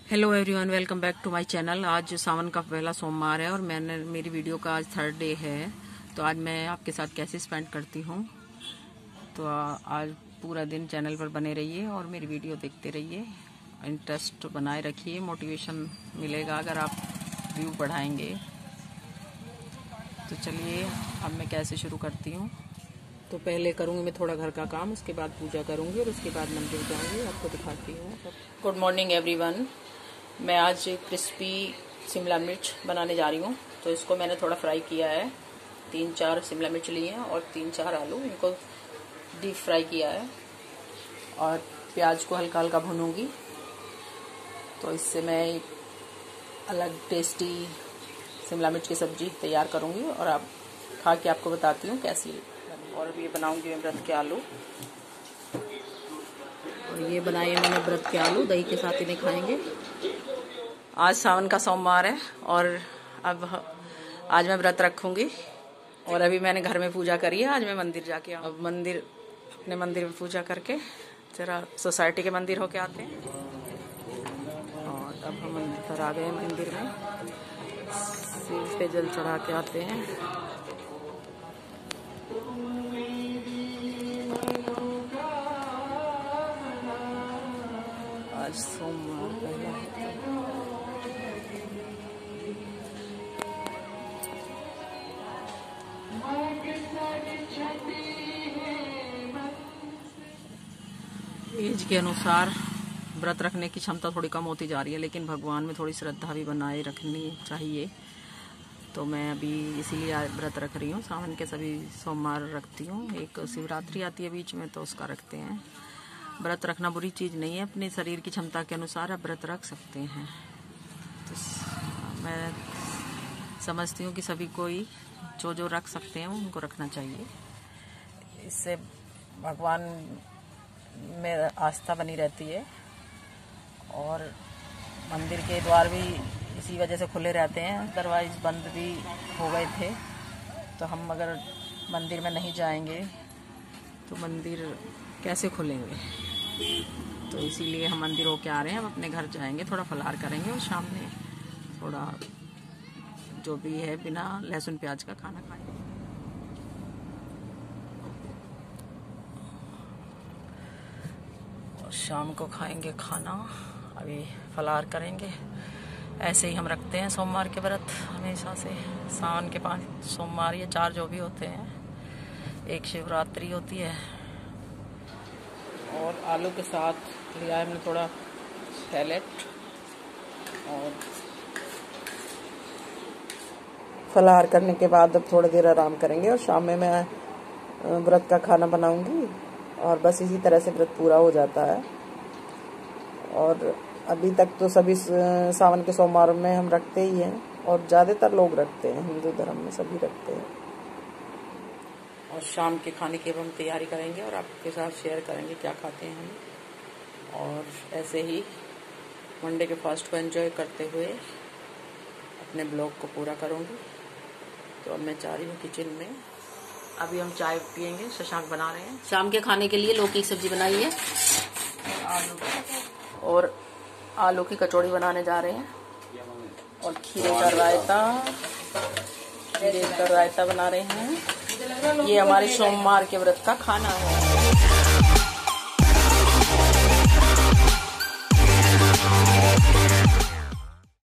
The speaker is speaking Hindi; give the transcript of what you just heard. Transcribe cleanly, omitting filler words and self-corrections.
Hello everyone, welcome back to my channel. आज सावन का पहला सोमवार है और मेरी वीडियो का आज 3rd डे है। तो आज मैं आपके साथ कैसे स्पेंड करती हूँ, तो आज पूरा दिन चैनल पर बने रहिए और मेरी वीडियो देखते रहिए। इंटरेस्ट बनाए रखिए, मोटिवेशन मिलेगा अगर आप व्यू बढ़ाएंगे। तो चलिए अब मैं कैसे शुरू करती हूँ। तो पहले करूँगी मैं थोड़ा घर का काम, उसके बाद पूजा करूँगी और उसके बाद मंदिर जाऊँगी। आपको दिखाती हूँ। Good morning everyone. मैं आज क्रिस्पी शिमला मिर्च बनाने जा रही हूँ। तो इसको मैंने थोड़ा फ्राई किया है। 3-4 शिमला मिर्च लिए हैं और 3-4 आलू, इनको डीप फ्राई किया है। और प्याज को हल्का हल्का भूनूंगी, तो इससे मैं एक अलग टेस्टी शिमला मिर्च की सब्जी तैयार करूँगी और आप खा के आपको बताती हूँ कैसी। और अभी ये बनाऊँगी मैं व्रत के आलू। और ये बनाए मैंने व्रत के आलू, दही के साथ इन्हें खाएंगे। आज सावन का सोमवार है और अब आज मैं व्रत रखूंगी। और अभी मैंने घर में पूजा करी है, आज मैं मंदिर जाके अब अपने मंदिर में पूजा करके जरा सोसाइटी के मंदिर होके आते हैं। और अब हम मंदिर पर आ गए। मंदिर में शिव पे जल चढ़ा के आते हैं। आज सोमवार पहला है। एज के अनुसार व्रत रखने की क्षमता थोड़ी कम होती जा रही है, लेकिन भगवान में थोड़ी श्रद्धा भी बनाए रखनी चाहिए। तो मैं अभी इसीलिए व्रत रख रही हूँ। सावन के सभी सोमवार रखती हूँ। एक शिवरात्रि आती है बीच में, तो उसका रखते हैं। व्रत रखना बुरी चीज़ नहीं है, अपने शरीर की क्षमता के अनुसार आप व्रत रख सकते हैं। तो मैं समझती हूँ कि सभी कोई जो रख सकते हैं उनको रखना चाहिए। इससे भगवान में आस्था बनी रहती है। और मंदिर के द्वार भी इसी वजह से खुले रहते हैं, अदरवाइज बंद भी हो गए थे। तो हम अगर मंदिर में नहीं जाएंगे तो मंदिर कैसे खुलेंगे। तो इसीलिए हम मंदिर होके आ रहे हैं। अब अपने घर जाएंगे, थोड़ा फलाहार करेंगे और शाम में थोड़ा जो भी है बिना लहसुन प्याज का खाना खाएंगे। और शाम को खाएंगे खाना। अभी फलाहार करेंगे। ऐसे ही हम रखते हैं सोमवार के व्रत हमेशा से। सावन के 5 सोमवार या 4 जो भी होते हैं, एक शिवरात्रि होती है। और आलू के साथ लिया है हमने थोड़ा सैलेड। और फलाहार करने के बाद अब थोड़ी देर आराम करेंगे और शाम में मैं व्रत का खाना बनाऊंगी। और बस इसी तरह से व्रत पूरा हो जाता है। और अभी तक तो सभी सावन के सोमवार में हम रखते ही हैं और ज़्यादातर लोग रखते हैं, हिंदू धर्म में सभी रखते हैं। और शाम के खाने की हम तैयारी करेंगे और आपके साथ शेयर करेंगे क्या खाते हैं हम। और ऐसे ही मंडे के फास्ट को एंजॉय करते हुए अपने ब्लॉग को पूरा करूँगी। तो अब मैं जा रही हूँ किचन में। अभी हम चाय पियेंगे। शशांक बना रहे हैं शाम के खाने के लिए लौकी की सब्जी बनाई है और आलू की कचौड़ी बनाने जा रहे हैं। और खीरे का रायता बना रहे हैं। ये हमारे सोमवार के व्रत का खाना है।